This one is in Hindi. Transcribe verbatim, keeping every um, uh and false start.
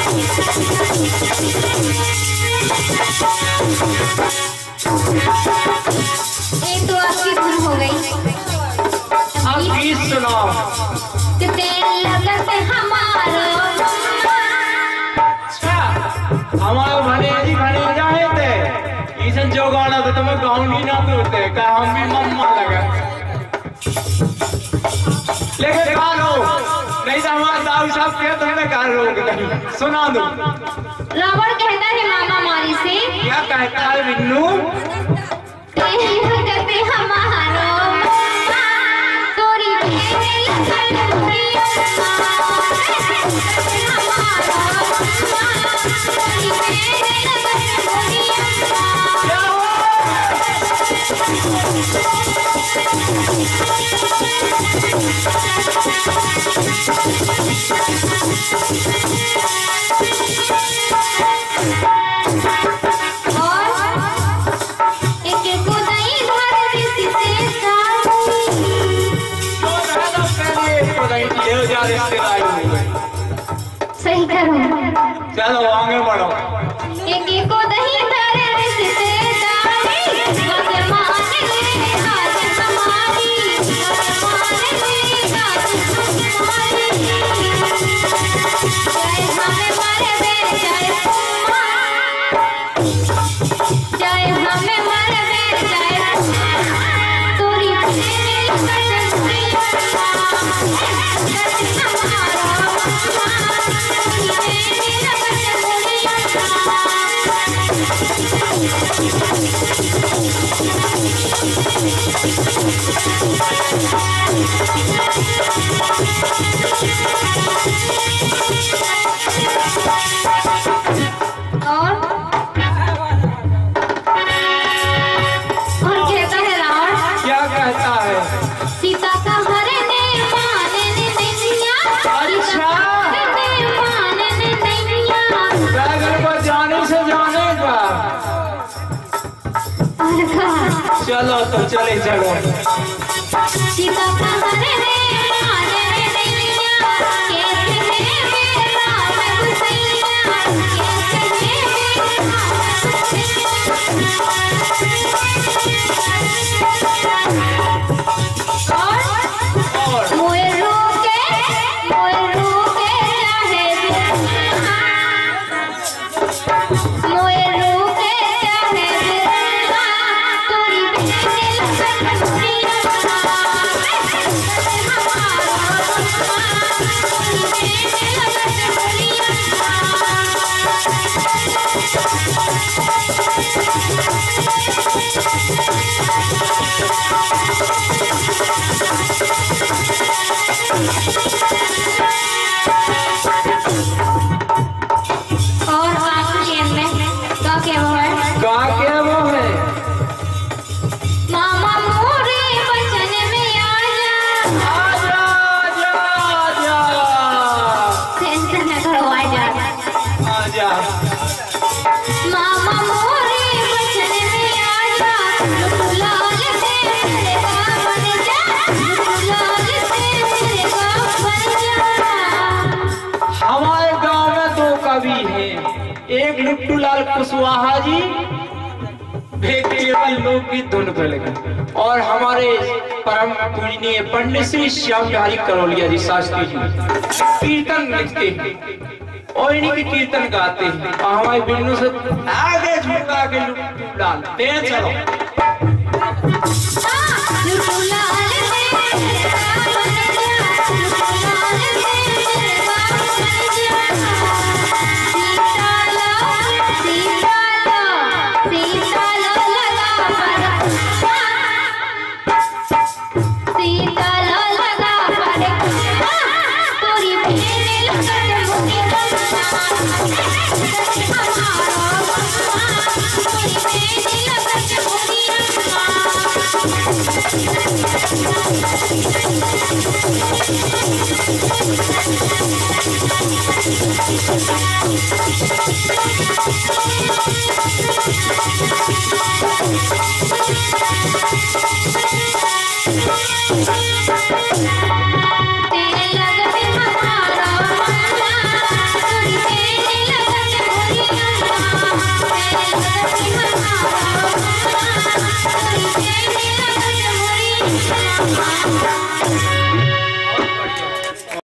एक तो आपकी भूल हो गई। अब गीत सुनाओ। कि तेरे लगत हमारो अच्छा हमारे भने जी भने जाए थे इसन जो गाना तो तुम्हें गाऊंगी ना तो का हम भी मम्मा लगा लेकिन गा लो नहीं तो हमारे दाऊ साहब के तुमने गा रोक नहीं सुना दो। रावण कहता है मामा मारी से क्या कहता है बिन्नू तेरे लगत हमारो तोरी सही करो। चलो आगे बढ़ो। एक एक को दही धरे रिश्ते दारी भगवान ने हाथ हमारी भगवान ने हाथ हमारी जय हमें मरे बे जय जय हमें मरे बे जय तोरी सीता का हरने मानने नैया अच्छा मानने नैया बैगन पर जाने से जाने का चलो तो चले चलो। सीता का हरने मानने नैया कैसे है मेरा राम सैया कैसे है और मोए रोके मोए रोके चाहे मोए रोके चाहे तोरी बेटे लगत दुनिया और आपके में का क्या वो है का क्या वो है मामा मोरे बचन में आ जा आजा आजा आजा टेंशन न करो आ जा आजा मामा मोरे बचन में आ जा लाल से मेरे बाबन जा लाल से मेरे बाबन जा। हमारे गांव में दो कवि हैं एक लुट्टू लाल कुशवाहा जी केवल लोकगीत धुन पे लगे और हमारे परम पूजनीय पंडित श्री श्याम बिहारी करोलिया जी शास्त्री जी कीर्तन लिखते हैं और इन्हीं की कीर्तन गाते हैं और हमारे बिन्नू से आगे झुका के लुट्टू लाल तेज चलो। लुटू लाल से मेरे बाबन जा लुटू लाल से मेरे बाबन जा। सीता लो सीता लो सीता लो लगा पर सीता लो लगा पर तोरी बेटे लगत मुनी Thank you.